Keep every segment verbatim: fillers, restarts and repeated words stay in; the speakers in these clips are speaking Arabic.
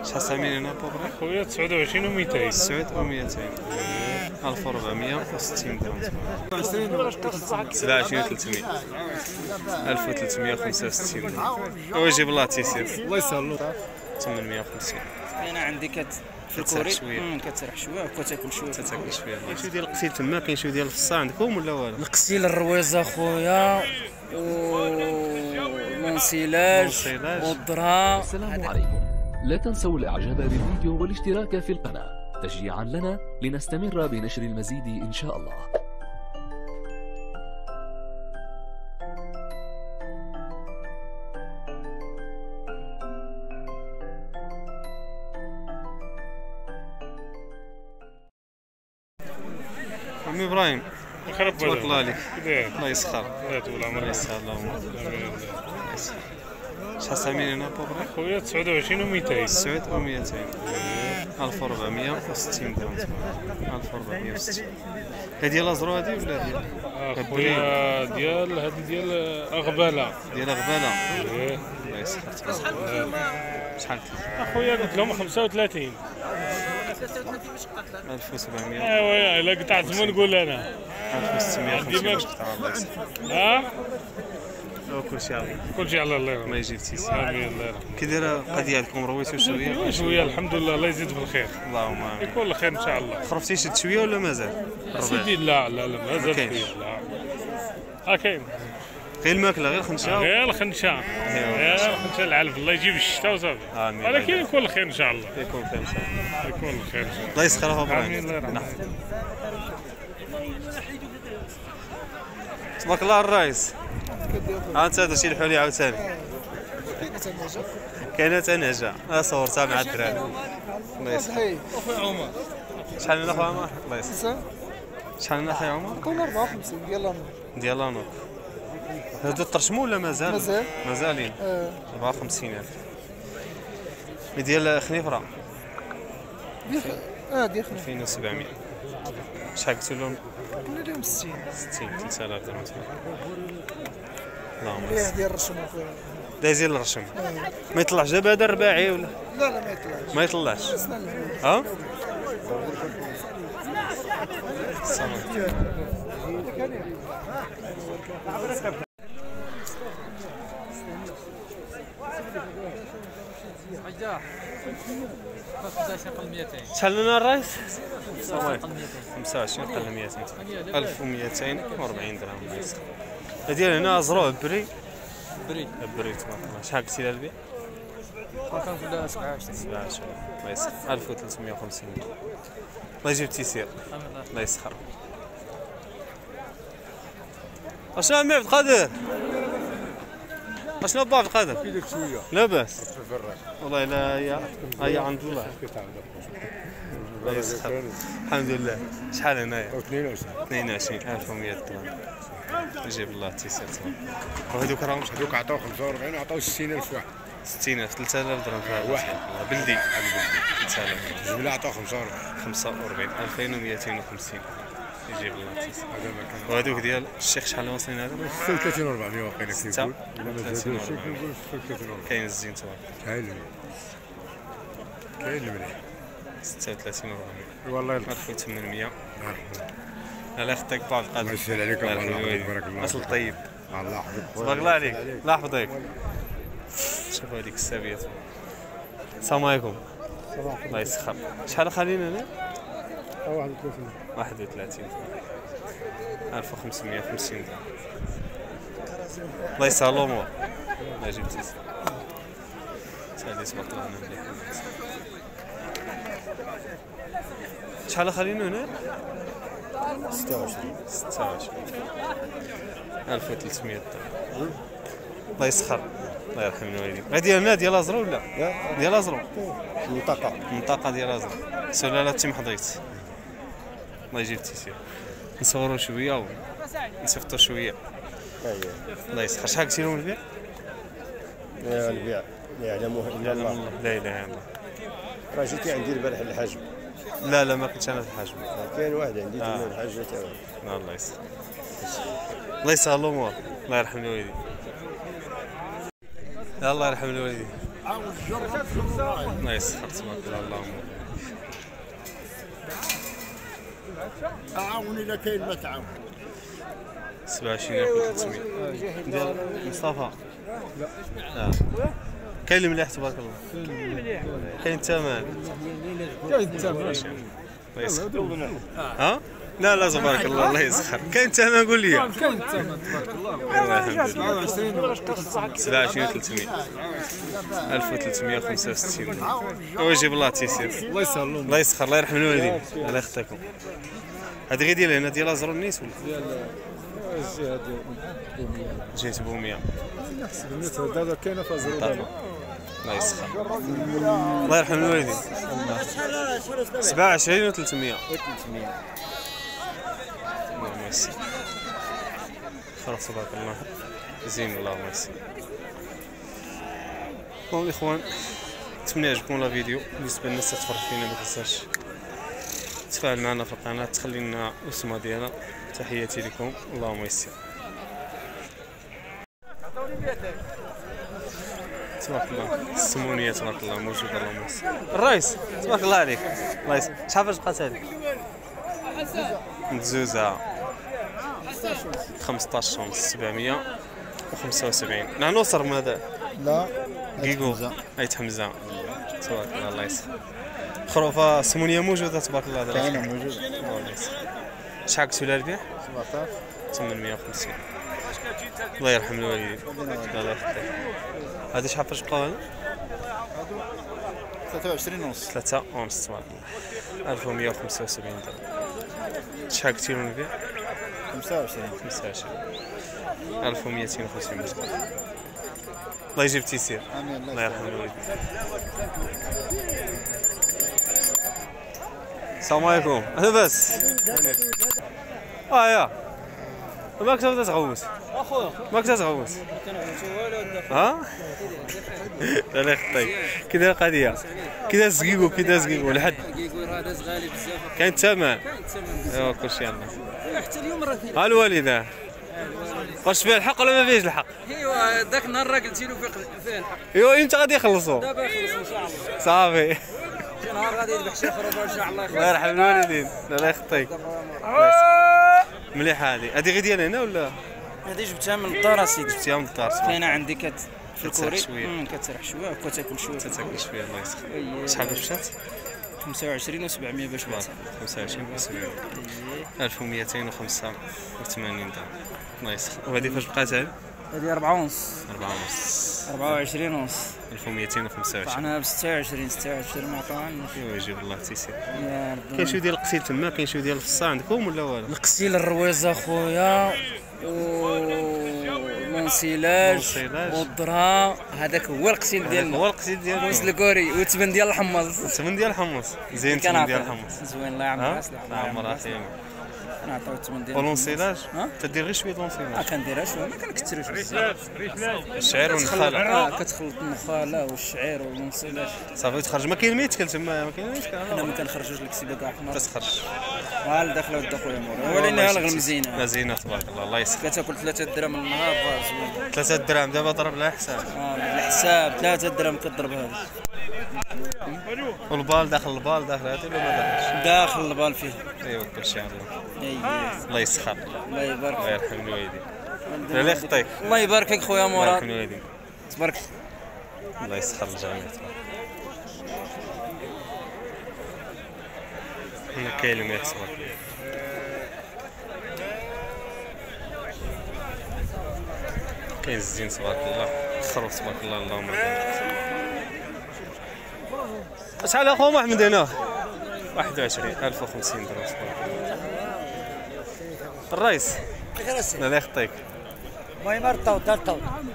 شحال سامين هنا بوبري؟ خويا تسعة وعشرين و مئتين. تسعة ومئتين. ألف وأربعمية وستين درهم. سبعة وعشرين وثلاثمية. ألف وثلاثمية وخمسة وستين درهم. ويجيب الله تيسير. الله يسهل. ثمانمية وخمسين. انا عندي كت كتسرح شويه كتسرح شويه وكتاكل شويه كتاكل شويه. كاين شويه ديال القصيل تما، كاين شويه ديال الفصا عندكم ولا والو؟ القسيل الرويزه خويا والمنسيلاج والضرها. السلام عليكم، لا تنسوا الاعجاب بالفيديو والاشتراك في القناه تشجيعا لنا لنستمر بنشر المزيد ان شاء الله. عمي ابراهيم تبارك الله عليك. الله يسخر. الله يسهل اللهم. شحال سامين هنا بوبري؟ خويا تسعة وعشرين و مئتين. تسعة ومئتين. ألف وأربعمية وستين درهم. ألف وأربعمية وستين. هذه ديال الازرو هذه ولا ديال؟ خويا ديال هذه ديال اغباله. ديال غباله. ايه الله يسخر. شحال؟ اخويا قلت لهم خمسة وثلاثين. ألف وسبعمية. ايوا الا قطعت ما نقول انا. ألف وستمية وخمسين قطعه. الله يسخر. ها كلشي على كلشي على الله يرحمه. ما يجيب تيسير. امين الله يرحمه. كي دايره القضيه عندكم؟ رويتو شويه؟ شويه الحمد لله، الله يزيد في الخير. اللهم امين. يكون الخير ان شاء الله. خرفتي شد شويه ولا مازال؟ سيدي لا لا لا مازال كاينش. فيه لا. ها كاين غير الماكله غير خنشه. غير الخنشه غير الخنشه العلف، الله يجيب الشتاء وصافي. امين. ولكن يكون الخير ان شاء الله. يكون خير ان شاء الله. يكون الخير ان شاء الله. الله يسخر اخو ابراهيم. امين الله يرحمه. تبارك الله الرئيس. ها انت درتي الحولي عاوتاني. كاينه تنهجه. ها صورتها مع الدراري. الله يسخر. اخويا عمر شحال من اخو عمر؟ الله يسخر. شحال من اخي عمر؟ كون أربعة وخمسين ديال لانو. ديال لانو. هادو طرشمو ولا مازال؟ مازال. مازالين. اه أربعة وخمسين ألف. ديال خنيفره ديال اه ديال خمسين. ألفين وسبعمية. شحال قلتو لهم؟ قلنا لهم ستين. ستين. ثلاثة آلاف درهم. اللهم ريح صل. ديال الرشم اخويا. دايزين الرشم. ما يطلعش دابا هذا الرباعي ولا؟ لا لا ما يطلعش. ما يطلعش. خصنا الحوايج. ها؟ شحال لنا الرايس؟ خمسة وعشرين قل مئتين. ألف ومئتين وأربعين درهم. الله يسخر. هذه هنا زروع بري. بري بري تبارك الله. شحال قلتي لها البيع؟ كنقول سبعة وعشرين. سبعة وعشرين. الله يسخر. ألف وثلاثمية وخمسين. الله يجيب تيسير. الله يسخر. اشنو عمي عبد القادر؟ اشنو با عبد القادر؟ فيدك شويه. لاباس. والله لا هي هي عند الله. الله يسخر. الحمد لله. شحال هنايا؟ اثنين وعشرين ألف ومئة درهم. يجيب الله تيسير تبارك. وهذوك راهم هذوك عطاو خمسة وأربعين وعطاو ستين ألف واحد. ستين ألف. ثلاثة آلاف درهم في هذا واحد. بلدي. ثلاثة آلاف. جملة عطاو خمسة وأربعين. خمسة وأربعين. ألفين ومئتين وخمسين. يجيب الله تيسير. وهذوك ديال الشيخ شحال واصلين هذا؟ ستة وثلاثين وأربعمية واقيلا كيقول. ستة وثلاثين وأربعمية. كاين الزين تبارك. كاين كاين المليح. ستة وثلاثين وأربعمية. والله ألف وثمانمية. الله يخطيك بعض القادر. الله يسهل عليك الله يحفظك بارك الله. اصل طيب. الله يحفظك. تبارك الله عليك. الله يحفظك. شوفوا هذيك السابيه. السلام عليكم. الله يسخر. شحال خالينا هنا؟ واحد وثلاثين. واحد وثلاثين. ألف وخمسمية وخمسين درهم. الله يسهل الأمور. الله يجيب تيسير. سالي تبارك الله مليح. شحال خالينا هنا؟ ستة وعشرين. ستة وعشرين. ألف وثلاثمية درهم. الله يسخر. الله يرحم الوالدين. هذه هنا ديال ازرو ولا؟ ديال ازرو. منطقة. منطقة ديال ازرو. سلالة تيم حضيت. الله يجيب التيسير. نصوروا شوية ونصيفطوا شوية. الله يسخر. شحال قلتي لهم البيع؟ البيع لا يعلمه الا الله. لا اله الا الله. راه جيتي عندي البارح الحجم. لا لا ما كنتش انا في الحجم. كاين واحد عندي تما الحاجه تاعو. الله يسخر. الله يسهل الامور. الله يرحم الوالدين. الله يرحم الوالدين. الله يسخر تبارك الله. اللهم أعاون إذا كاين ما تعاون. سبعة وعشرين ألف وثلاثمية ديال مصطفى. لا كاين المليح تبارك الله. كاين الثمن. كاين الثمن. الله يسخر. ها؟ لا لا تبارك الله. الله يسخر. كاين الثمن قول لي. كاين الثمن تبارك الله. سبعة وعشرين سبعة وعشرين ثلاثمية ألف وثلاثمية وخمسة وستين. ويجيب الله تيسير. الله يسهل لهم. الله يسخر. الله يرحم الوالدين. الله يخطيكم. هذه غير ديال هنا ديال ازرو النيس ولا؟ ديال الجهه ديال جهه بوميه. نحسب الناس هذا كاينه في ازرو. الله يسخر. الله يرحم الوالدين. سبعة وعشرين و ثلاثمية. اللهم يسر. خلاص تبارك الله زين. اللهم يسر. بون الاخوان نتمنى يعجبكم لا فيديو. بالنسبه للناس تتفرج فينا ما تنساش تفاعل معنا في القناه، تخلي لنا اسمها ديالنا. تحياتي لكم. اللهم يسر. تبارك الله السمونيه تبارك الله موجوده. اللهم يسر. الرئيس تبارك الله عليك. الله يسر. شحال فاش بقات هذيك؟ متزوزه خمسطاش ونص سبعمية وخمسة وسبعين. نحن نوصل من هذا. لا كيكو ايت حمزه. تبارك الله. الله يسر. خروفه السمونيه موجوده تبارك الله. كاينه موجوده. الله يسر. شحال قلتوا لها البيع؟ سبعطاش ثمانمية وخمسين. الله يرحم الوالدين. الله يخليك. هذا شحال فاش بقاو هذا؟ ثلاثة وعشرين ونص. ثلاثة ونص تبارك الله. ألف ومية وخمسة وسبعين درهم. شحال قلتي لهم البيع؟ خمسة وعشرين. خمسة وعشرين. ألف ومئتين وخمسين درهم. الله يجيب تيسير. امين. الله يرحم الوالدين. السلام عليكم. لاباس؟ اه يا ماك تبدا تغوت اخويا. ماك تغوت ها؟ لا يخطيك. كي داير القضيه؟ كي داز زكيكو كي داز زكيكو لحد كيقول راه داز غالي بزاف. كاين الثمن. كاين الثمن. ايوا كلشي يلاه. حتى اليوم راه ها الوالده واش فيه الحق ولا ما فيهش الحق؟ ايوا ذاك النهار راه قلتي له فيه الحق. ايوا امتى غادي يخلصوا؟ دابا يخلص ان شاء الله. صافي. شي نهار غادي يذبح شي خروف ان شاء الله. الله يرحم الوالدين. الله يخطيك. مليحه هذه. هذه غير ديال هنا ولا؟ هذه جبتها من الدار اسيدي. جبتيها من الدار. كاينه عندي كت في كتسرح الكوري. شويه. كتسرح شويه وكتاكل شويه. تاكل شويه. الله يسخر. شحال باش مشات؟ خمسة وعشرين وسبعمية باش بعتها. خمسة وعشرين وسبعين. ألف ومئتين وخمسة وثمانين درهم. الله يسخر. وهذه فاش بقات هذه؟ هذه أربعة ونص. أربعة ونص. أربعة وعشرين ونص. ألف ومئتين وخمسة وعشرين. طعناها ب ستة وعشرين ستة وعشرين ما عطاوناش. ايوا يجيب الله تيسير. يا ربي. كاين شويه ديال القصيد تما، كاين شويه ديال الفصا عندكم ولا والو؟ القسيل الرويزه خويا و المنسيلاج والضرها. هذاك هو القسيل ديالنا. هو القصيد ديالكم. موس الكوري والثمن ديال الحمص. الثمن ديال الحمص. زين الثمن ديال الحمص. زوين الله يعمرها. الله يعمرها خير. نعطيو الثمن ديال والونسيلاج تدير غير شويه لونسيلاج. اه كنديرها شويه ما كنكثروش بزاف. الشعير والنخاله. اه كتخلط النخاله والشعير والمنسيلاج صافي تخرج. ما كاين ما يتكل تما. ما كاين ما يتكل. حنا ما كنخرجوش الكسيبه كاع حنا تتخرج. ها الداخله ود خويا مورا. ولينا الغل مزينه. لا زينه تبارك الله. الله يسخر. كتاكل ثلاثة درهم النهار زوين. ثلاثة دراهم دابا ضرب لها حساب. اه بالحساب ثلاثة درهم كضرب هذا. والبال داخل البال داخل هذا ولا ما داخلش؟ داخل البال فيه. ايوا كلشي على الله. اييه الله يسخر. الله يبارك. الله يرحم الوالدين. لا يخطيك. الله يباركك خويا الله مراد. يرحم الوالدين. تبارك. الله يسخر الجميع. هنا كاين اللي ما يحسبك. كاين الزين تبارك الله. الخروف تبارك الله. اللهم بارك. شحال اخو محمد هنا؟ واحد وعشرين ألف وخمسين درهم تبارك الله. الرئيس الله يخطيك. المهم ارطو ترطو.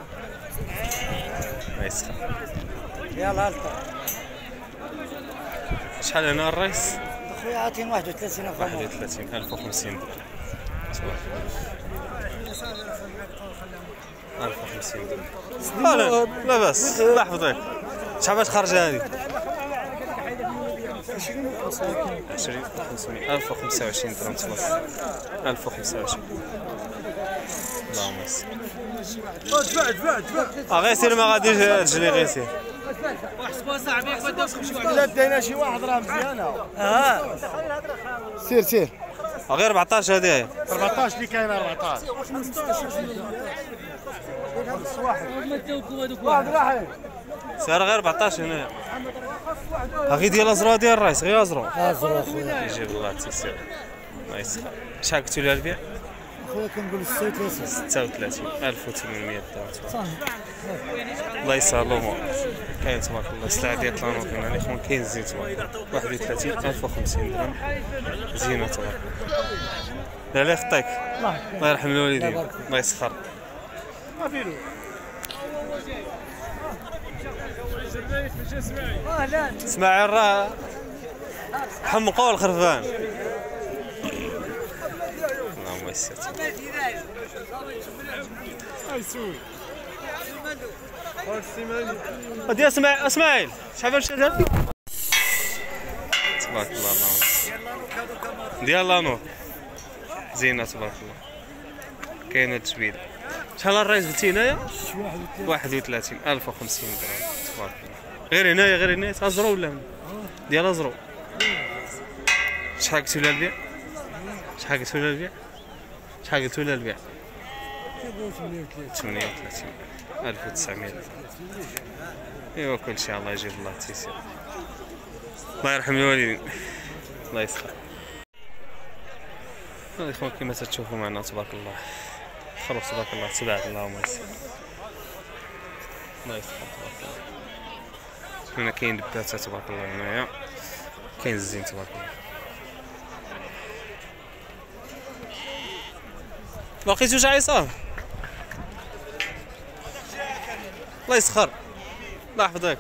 الله يسخر. يلا ارطو. شحال هنا الرئيس؟ اخويا عاطيني واحد وثلاثين ألف. واحد وثلاثين ألف وخمسين درهم تبارك الله. ألف وخمسين درهم. لا لا باس. الله يحفظك. شحال باش خرج هذه؟ عشرين وخمسمية. ألف وخمسة وعشرين درهم تبارك. ألف وخمسة وعشرين. اللهم يسر. اه غير سير ما غاديش تجري غير سير. لا دينا شي واحد راه مزيانه. اه سير سير. غير أربعطاش هذه. أربعطاش اللي كاينه أربعطاش. واحد راح. سعر غير أربعطاش هنا. هاكي ديال الأزرو ديال الرايس غير أزرو. ازرق خويا يجيب الله تيسير. الله يسخر. شحال قلتوا لها البيع؟ خويا كنقول ستة وثلاثين ستة وثلاثين ألف وثمانمية درهم. الله يسهل الأمور. كاين تبارك الله السلعة ديال طلانوط هنا الإخوان كاين زين تبارك الله. واحد وثلاثين ألف وخمسين درهم. زينة تبارك الله. لا لا يخطيك. الله يرحم الوالدين. الله يسخر. اسماعيل راه حمقوا الخرفان. اللهم يسر. ودي اسماعيل اسماعيل شحال شحال تبارك الله اللهم ديال لانور زينه تبارك الله. كاينه تجبيد. شحال الرايز قلتي هنايا؟ واحد وثلاثين ألف وخمسين درهم تبارك الله. غير هنايا غير هنايا ازرو ولا هنا؟ ديال ازرو. شحال قلتوا لها البيع؟ شحال قلتوا لها البيع؟ شحال قلتوا لها البيع؟ ثمانية وثلاثين ألف وتسعمية. ايوا كلشي الله يجيب الله التيسير. الله يرحم الوالدين. الله يسخر. الاخوان كما تشوفوا معنا تبارك الله خروج تبارك الله تبعت اللهم يسر. الله يسخر تبارك الله. هنا كاين دباتة تبارك الله هنايا كاين الزين تبارك الله. لقيتو شي عصام؟ الله يسخر. الله يحفظك.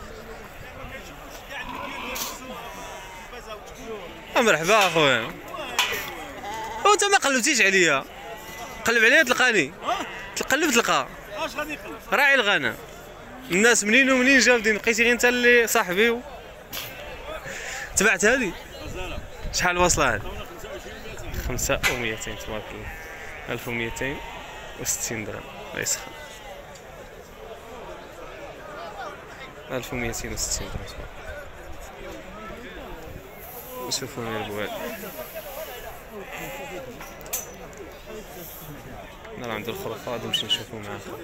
مرحبا اخويا. وانت ما قلبتيش عليا. قلب عليا تلقاني. تقلب تلقى. اش غادي يقلب؟ راعي الغنم. الناس منين ومنين جابدين لقيتي غير انت اللي صاحبي و... تبعت هذه؟ شحال واصله هذه؟ خمسة ومئتين تبارك الله. ألف ومئتين وستين درهم. الله يسخر. ألف ومئتين وستين درهم تبارك الله. شوفوا لي البوال. انا عند الخرفه غادي نمشي نشوفو معاكم.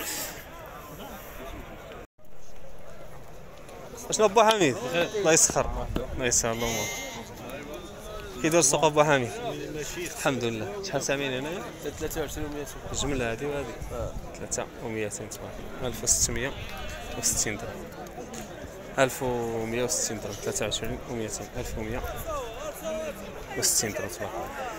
اشنو بو حميد؟ الله يسخر. الله يسهل الامور. كي داير السوق بو حميد؟ الحمد لله. شحال سامعين هنايا؟ ثلاثة وعشرين ومئتين. الجمله هذه وهذه ثلاثة ومئتين تبارك الله. ألف وستمية وستين درهم. ألف ومئة وستين درهم. ثلاثة وعشرين ومئتين. ألف ومئة وستين درهم تبارك الله.